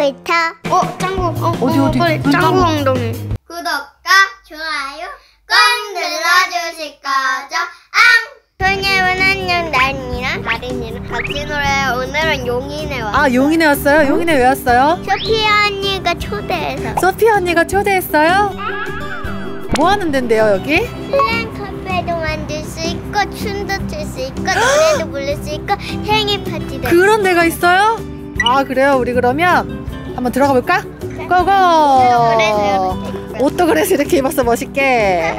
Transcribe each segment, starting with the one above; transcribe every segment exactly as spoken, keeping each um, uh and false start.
아르바이트. 어, 짱구. 어, 어디, 어, 어디? 빨리 응, 짱구 짱구. 엉덩이. 구독과 좋아요 꼭 눌러주실 거죠? 앙! 소녀는 안녕. 나린이랑 나린이랑 같이 놀아요. 오늘은 용인에 왔어요. 아, 용인에 왔어요? 용인에 왜 왔어요? 소피아 언니가 초대해서. 소피아 언니가 초대했어요? 뭐 하는 데인데요, 여기? 슬라임 카페도 만들 수 있고 춤도 출 수 있고 노래도 부를 수 있고 생일 파티도. 그런 데가 있어요? 아, 그래요? 우리 그러면 한번 들어가 볼까? 고고! 그래서 옷도 그래서 이렇게 입었어, 멋있게.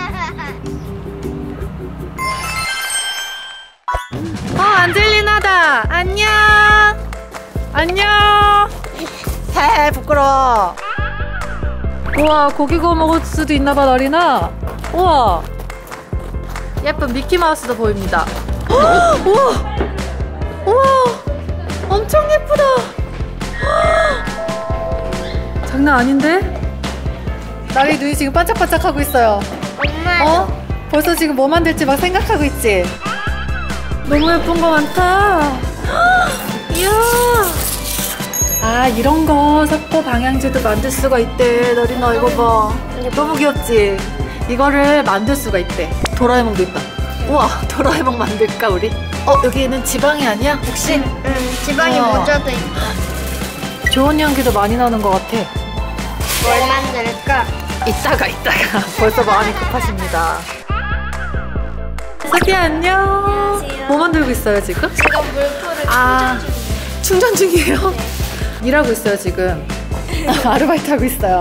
어, 안젤리나다. 안녕. 안녕. 헤헤, 부끄러워. 우와, 고기 구워 먹을 수도 있나봐, 나리나. 우와, 예쁜 미키마우스도 보입니다. 우와, 우와, 엄청 예쁘다. 장난 아닌데? 나리 눈이 지금 반짝반짝하고 있어요. 엄마. 어? 벌써 지금 뭐 만들지 막 생각하고 있지? 너무 예쁜 거 많다. 이야. 아, 이런 거 섞어 방향제도 만들 수가 있대. 나리나 이거 봐. 너무 귀엽지? 이거를 만들 수가 있대. 도라에몽도 있다. 우와, 도라에몽 만들까 우리? 어, 여기는 지방이 아니야? 혹시? 응, 지방이 어. 모자도 있다. 좋은 향기도 많이 나는 것 같아. 뭘 만들까? 이따가 이따가. 벌써 마음이 급하십니다. 소피아 안녕. 안녕하세요. 뭐 만들고 있어요 지금? 지금 물풀을 아, 충전 중이에요? 일하고 있어요 지금. 아르바이트 하고 있어요.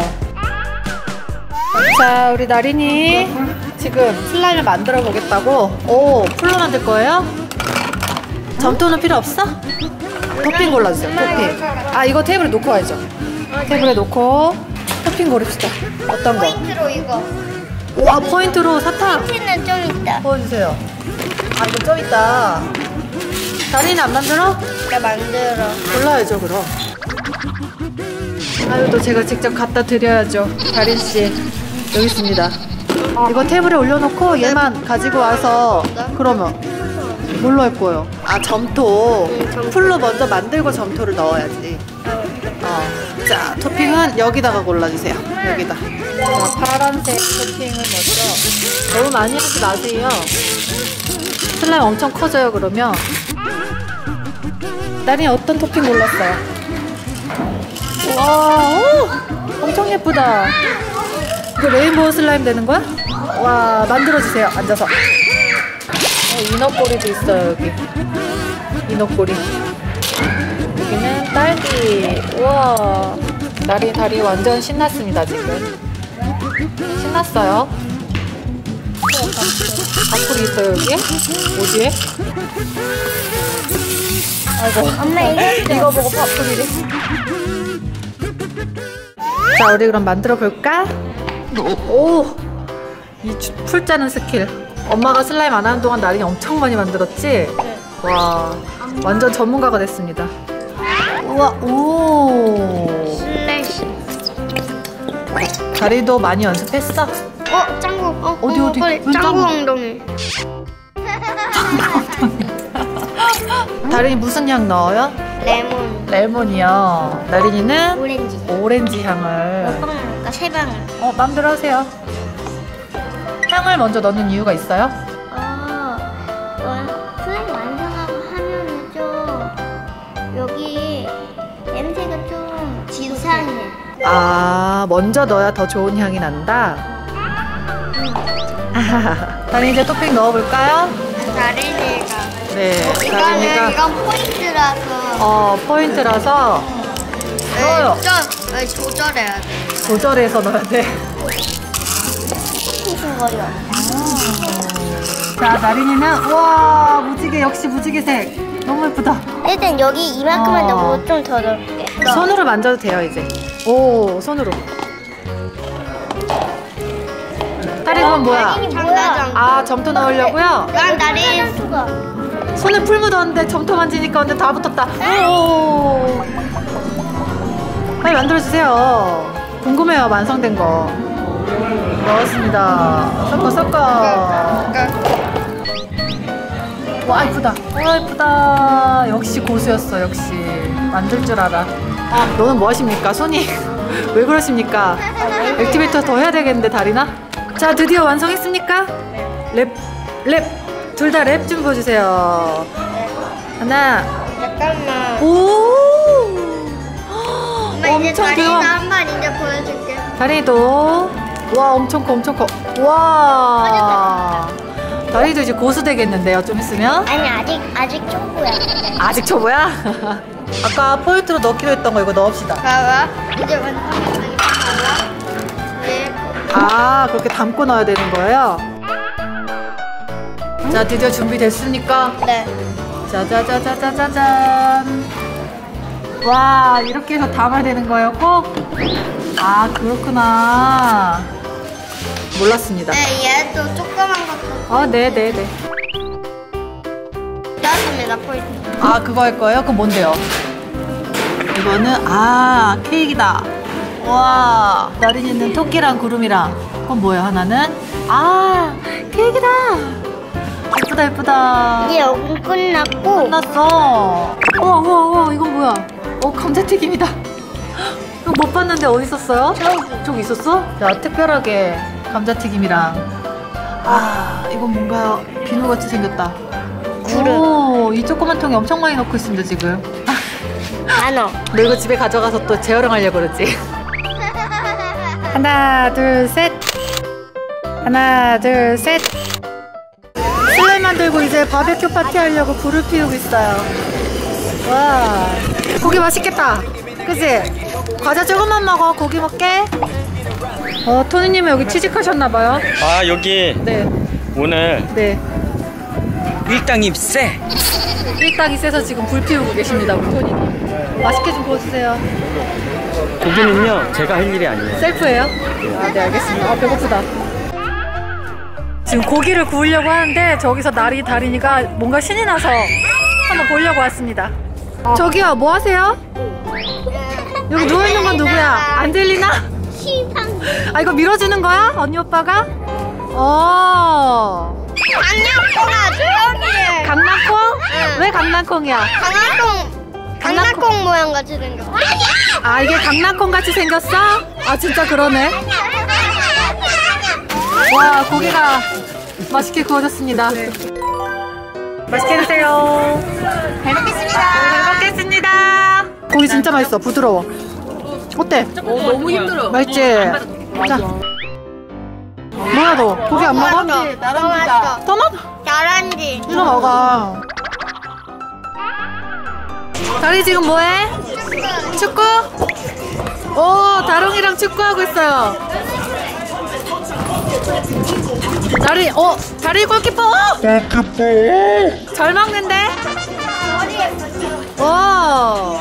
자, 우리 나린이 지금 슬라임을 만들어 보겠다고. 오, 풀로 만들 거예요? 점토는 필요 없어? 토핑 골라주세요. 토핑. 아, 이거 테이블에 놓고 와야죠. 테이블에 놓고 토핑 고릅시다. 어떤 거? 포인트로 이거. 와, 포인트로 사탕 포인트는 좀 있다. 보여주세요. 아, 이거 좀 있다. 다리는 안 만들어? 나 만들어. 골라야죠 그럼. 아유, 또 제가 직접 갖다 드려야죠. 다린씨 여기 있습니다. 이거 테이블에 올려놓고 얘만 가지고 와서. 그러면 뭘로 할 거예요? 아, 점토. 응, 점토. 풀로 먼저 만들고 점토를 넣어야지. 어. 자, 토핑은 여기다가 골라주세요. 여기다. 자, 파란색 토핑을 먼저. 너무 많이 하지 마세요. 슬라임 엄청 커져요 그러면. 나린이 어떤 토핑 골랐어요? 와, 오, 엄청 예쁘다. 이거 레인보우 슬라임 되는 거야? 와, 만들어주세요. 앉아서. 어, 이너꼬리도 있어요 여기. 이너꼬리. 여기는 딸기. 우와, 나린이 다리 완전 신났습니다 지금. 신났어요. 밥풀이 있어요 여기에? 어디에? 아이고, 엄마 이거 이거 보고 밥풀이래. 자, 우리 그럼 만들어 볼까? 오, 이 풀 짜는 스킬. 엄마가 슬라임 안 하는 동안 나린이 엄청 많이 만들었지? 와, 완전 전문가가 됐습니다. 우와, 오. 슬래시. 다리도 많이 연습했어? 어, 짱구. 어, 어디, 어, 어디? 빨리 응, 짱구 짱구. 엉덩이. 다린이 무슨 향 넣어요? 레몬. 레몬이요. 나린이는 오렌지. 오렌지 향을. 몇 방 넣을까? 세 방을. 어, 맘대로 하세요. 향을 먼저 넣는 이유가 있어요? 어, 어, 슬라임 완성하고 하면은 좀 여기 냄새가 좀 이상해. 아, 먼저 넣어야 더 좋은 향이 난다. 다린이 이제 토핑 넣어볼까요? 나린이가. 네, 이거는 다린이가 이건 포인트라서. 어, 포인트라서 넣어요. 좀 어, 조절해야 돼. 조절해서 넣어야 돼. 쿵쿵거려. 자, 나린이는 와, 무지개, 역시 무지개색. 너무 예쁘다. 일단 여기 이만큼만 어. 넣고 좀 더 넣을게. 손으로 만져도 돼요 이제. 오, 손으로. 다리 그건 뭐야? 뭐야? 아, 점토 넣으려고요? 난 나린. 손에 풀 묻었는데 점토 만지니까 완전 다 붙었다. 오, 빨리 만들어주세요. 궁금해요, 완성된 거. 넣었습니다. 섞어 섞어. 와, 이쁘다. 와, 이쁘다. 역시 고수였어. 역시 만들 줄 알아. 아, 너는 뭐 하십니까? 손이 왜 그러십니까? 액티베이터 더 해야 되겠는데, 다리나? 자, 드디어 완성했습니까? 랩, 랩. 둘 다 랩 좀 보여주세요. 하나. 잠깐만. 오! 엄마 이제 엄청 다리나 귀여워. 한번 이제 보여줄게. 다리도. 와, 엄청 커, 엄청 커. 와. 다리도 이제 고수 되겠는데요, 좀 있으면? 아니 아직 아직 초보야. 아직 초보야? 아까 포인트로 넣기로 했던 거 이거 넣읍시다. 봐봐. 이제 완성했으니까 봐봐. 네. 아, 그렇게 담고 넣어야 되는 거예요? 자, 드디어 준비됐습니까? 네. 짜자자자자자잔. 와, 이렇게 해서 담아야 되는 거예요, 꼭? 아, 그렇구나. 몰랐습니다. 네, 얘도 조그만 것도 아, 네네네. 넣었습니다. 포인트. 아, 그거 할 거예요? 그럼 뭔데요? 이거는, 아, 케이크다. 와, 나린이는 토끼랑 구름이랑. 그건 뭐예요, 하나는? 아, 케이크다. 예쁘다, 예쁘다. 이제 여기 끝났고. 끝났어. 우와, 우와, 우와, 이건 뭐야? 어, 감자튀김이다. 이거 못 봤는데 어디 있었어요? 저기. 저기 있었어? 자, 특별하게 감자튀김이랑. 아, 이건 뭔가 비누같이 생겼다. 구름. 오, 이 조그만 통에 엄청 많이 넣고 있습니다, 지금. 만원. 너 이거 집에 가져가서 또 재활용하려고 그러지? 하나, 둘, 셋. 하나, 둘, 셋. 슬라임 만들고 이제 바베큐 파티 하려고 불을 피우고 있어요. 와, 고기 맛있겠다. 그치? 과자 조금만 먹어. 고기 먹게. 어, 토니님은 여기 취직하셨나봐요. 아, 여기 네, 오늘 네. 일당이 세. 일당이 세서 지금 불 피우고 계십니다, 우리 토니님. 맛있게 좀 구워주세요. 고기는요 제가 할 일이 아니에요. 셀프예요? 아, 네, 알겠습니다. 아, 배고프다. 지금 고기를 구우려고 하는데 저기서 나리 다리니가 뭔가 신이 나서 한번 보려고 왔습니다. 저기요, 뭐 하세요? 여기 누워있는 건 누구야? 안 들리나? 시상. 아, 이거 밀어주는 거야? 언니 오빠가? 어. 강낭콩아 조용히. 강낭콩? 응. 왜 강낭콩이야? 강낭콩. 강낭콩 모양 같이 생겨. 아, 이게 강낭콩 같이 생겼어? 아, 진짜 그러네. 와, 고기가 맛있게 구워졌습니다. 맛있게 드세요. 잘 먹겠습니다. 잘 먹겠습니다. 고기 진짜 맛있어. 부드러워. 어때? 너무 힘들어. 맛있지? 자. 뭐야, 너? 고기 안 먹어? 나랑이다. 토마토? 다란지. 이거 먹어. 다리 지금 뭐해? 축구? 오, 다롱이랑 축구하고 있어요. 다리, 어, 다리 골키퍼. 어! 잘 먹는데? 오.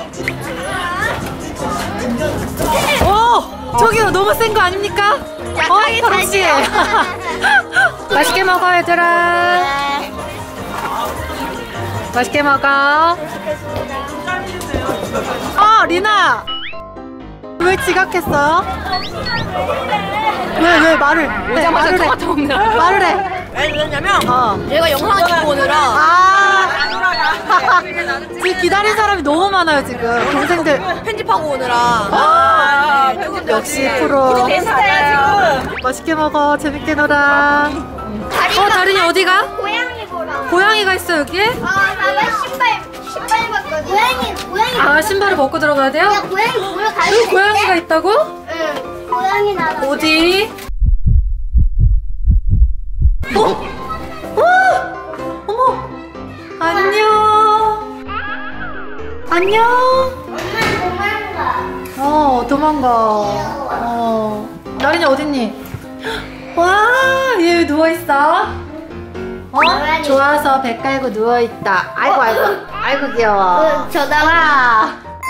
오, 저기요, 너무 센 거 아닙니까? 어, 다롱씨. 맛있게 먹어, 얘들아. 맛있게 먹어. 어, 리나. 왜 지각했어? 왜, 왜 말을? 왜, 말을 해. 말을 해. 왜 그러냐면 어. 내가 영상 찍고 오느라 아. 지금 기다린 사람이 너무 많아요, 지금. 동생들. 편집하고 오느라 아, 역시 프로. 우리 대사야 지금. 맛있게 먹어. 재밌게 놀아. 어, 다린이 어디가? 고양이 보러. 고양이가 있어, 여기? 아, 나가 신발 신발 봤거든. 고양이 고양이. 아, 신발을 벗고 들어가야 돼요? 야, 고양이 보러 가야 여기 고양이가 있다고? 응. 고양이 나가. 어디? 어? 어? 어머! 안녕! 안녕! 엄마 도망가. 어, 도망가. 어. 나린이 어딨니? 와, 얘 왜 누워있어? 어? 좋아서 배 깔고 누워있다. 아이고, 아이고, 아이고, 귀여워. 응, 저다가. 와.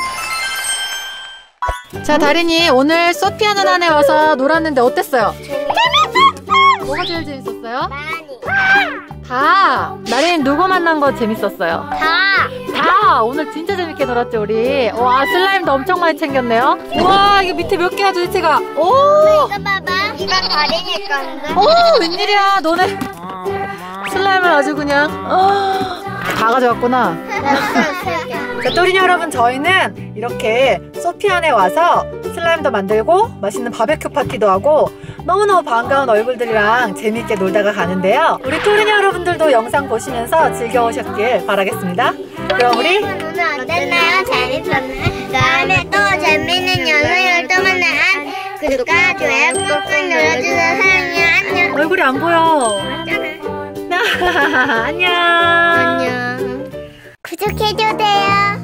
자, 다린이 오늘 소피아 누나네 와서 놀았는데 어땠어요? 뭐가 제일 재밌었어요? 많이. 다. 나린이 누구 만난 거 재밌었어요? 다. 다. 오늘 진짜 재밌게 놀았죠, 우리. 와, 슬라임도 엄청 많이 챙겼네요. 와, 이게 밑에 몇 개야 도대체가. 오. 이거 봐봐. 이거 다리니 건데. 오, 웬일이야, 너네. 슬라임을 아주 그냥. 어, 다 가져왔구나. 자, 또린 여러분, 저희는 이렇게 소피안에 와서 슬라임도 만들고 맛있는 바베큐 파티도 하고 너무너무 반가운 얼굴들이랑 재밌게 놀다가 가는데요. 우리 토린이 여러분들도 영상 보시면서 즐겨오셨길 바라겠습니다. 그럼 우리 오늘 어땠나요? 재밌었나요? 다음에 또 재밌는 영상을 또 만나요. 구독과 좋아요 꾹꾹 눌러주세요. 사랑해요. 안녕. 얼굴이 안 보여. 안녕. 안녕. 구독해주세요.